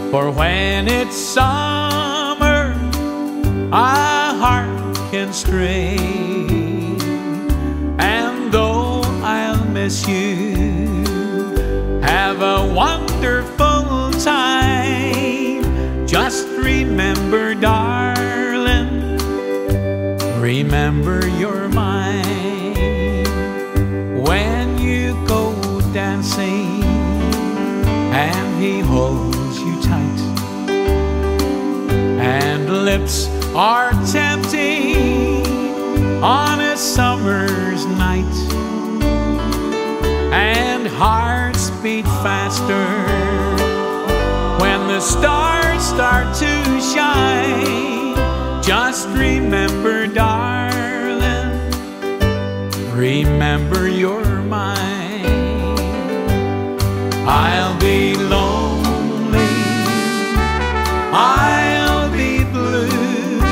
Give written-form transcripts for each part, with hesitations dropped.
For when it's summer, a heart can stray, and though I'll miss you, have a wonderful time. Just remember, darling, remember you're mine. When you go dancing and he holds you tight, and lips are tempting on a summer's night, and hearts beat faster when the stars start to shine. Just remember, darling, remember you're mine. I'll be lonely, I'll be blue,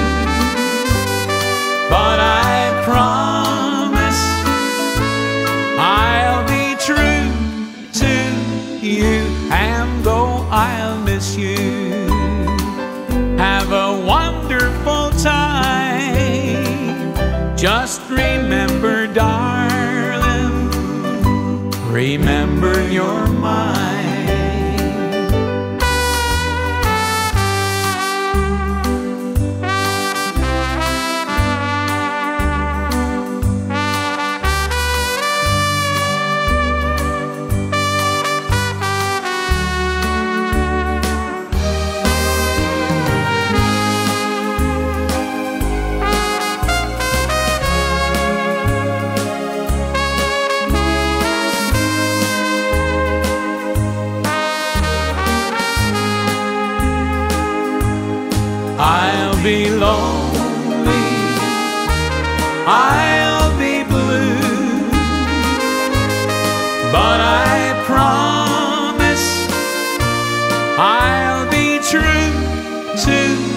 but I promise I'll be true to you. And though I'll miss you, have a wonderful time. Just remember, darling, remember you're mine. I'll be lonely, I'll be blue, but I promise I'll be true to